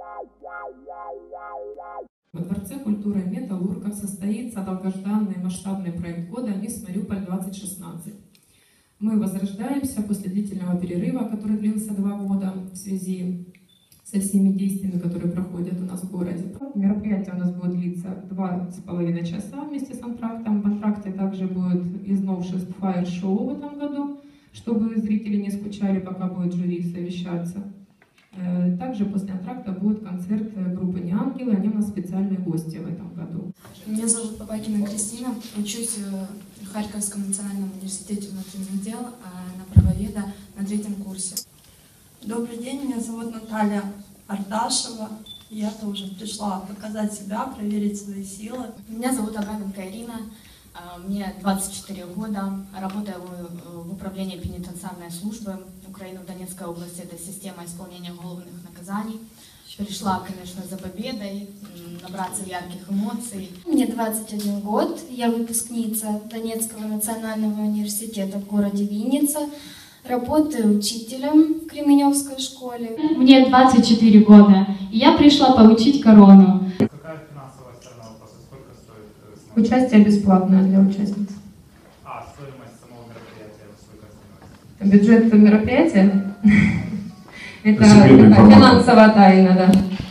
Во Дворце культуры «Металлургов» состоится долгожданный масштабный проект года «Мисс Мариуполь-2016». Мы возрождаемся после длительного перерыва, который длился 2 года в связи со всеми действиями, которые проходят у нас в городе. Мероприятие у нас будет длиться 2,5 часа вместе с антрактом. В антракте также будет из новшеств фаер-шоу в этом году, чтобы зрители не скучали, пока будет жюри совещаться. Также после антракта будет концерт группы «Неангелы», они у нас специальные гости в этом году. Меня зовут Попакина Кристина, учусь в Харьковском национальном университете внутренних дел на правоведа на 3-м курсе. Добрый день, меня зовут Наталья Ардашева. Я тоже пришла показать себя, проверить свои силы. Меня зовут Абраменко Ирина, мне 24 года, работаю в управлении пенитенциарной службы Украины в Донецкой области, это система исполнения уголовных наказаний. Пришла, конечно, за победой, набраться ярких эмоций. Мне 21 год, я выпускница Донецкого национального университета в городе Винница. Работаю учителем в Кременевской школе. Мне 24 года, и я пришла получить корону. Какая финансовая сторона вопроса? Сколько стоит? Участие бесплатное для участниц. Стоимость самого мероприятия сколько становится? Бюджет мероприятия? Это финансовая тайна, да.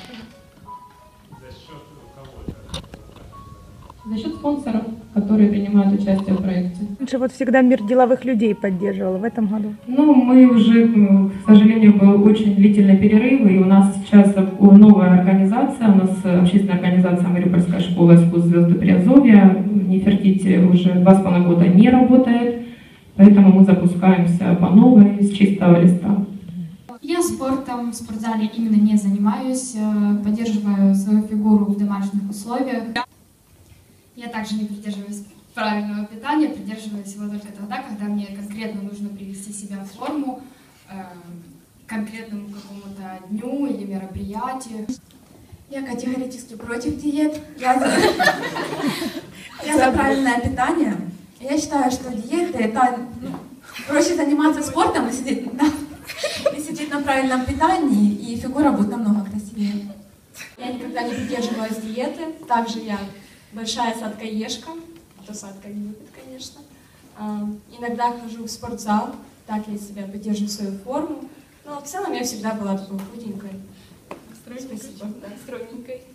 За счет кого? За счет спонсоров, которые принимают участие в проекте. Раньше вот всегда мир деловых людей поддерживал в этом году. Ну, мы уже, к сожалению, был очень длительный перерыв, и у нас сейчас новая организация, у нас общественная организация «Мариупольская школа искусств звезды Приазовья». Нефертити уже 2,5 года не работает, поэтому мы запускаемся по новой, с чистого листа. Я спортом в спортзале именно не занимаюсь, поддерживаю свою фигуру в домашних условиях. Я также не придерживаюсь правильного питания, придерживаюсь его только тогда, когда мне конкретно нужно привести себя в форму к конкретному какому-то дню или мероприятию. Я категорически против диет. Я за правильное питание. Я считаю, что диеты это проще заниматься спортом и сидеть на правильном питании, и фигура будет намного красивее. Я никогда не придерживаюсь диеты. Также я большая сладкоежка. Кто сладкое не любит, конечно. Иногда хожу в спортзал, так я себя поддерживаю свою форму. Но в целом я всегда была такой худенькой. Спасибо. Да, стройненькой.